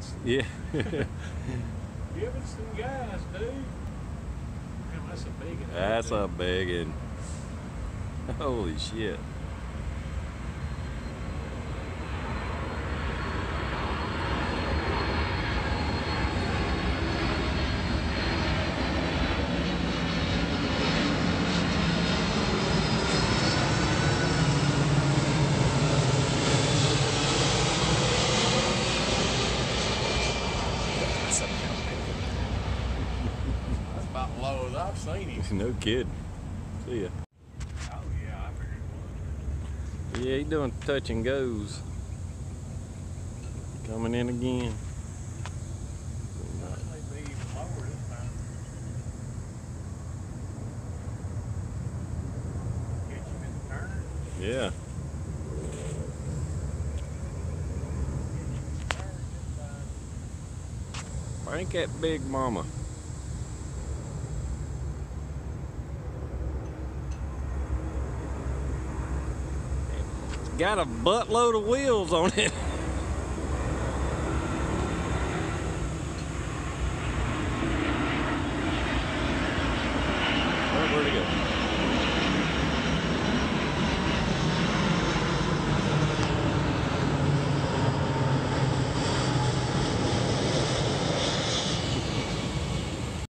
Yeah. Give it some gas, dude. Man, that's a big one. That's a big one. Holy shit. That's about the low as I've seen him. No kidding. See ya. Oh yeah, I figured it Yeah, he doing touch and goes. Coming in again. was. May be even lower this time. Catch him in the turner. Yeah. Crank that big mama. Got a buttload of wheels on it.